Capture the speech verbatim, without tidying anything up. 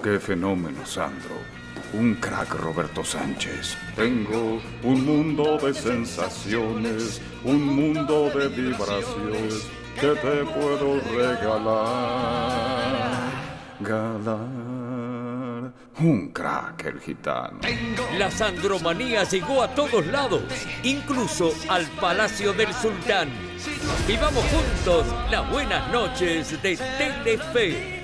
Qué fenómeno, Sandro. Un crack, Roberto Sánchez. Tengo un mundo de sensaciones, un mundo de vibraciones que te puedo regalar. Galar. Un crack, el gitano. La sandromanía llegó a todos lados, incluso al Palacio del Sultán. Vivamos juntos las buenas noches de Telefe.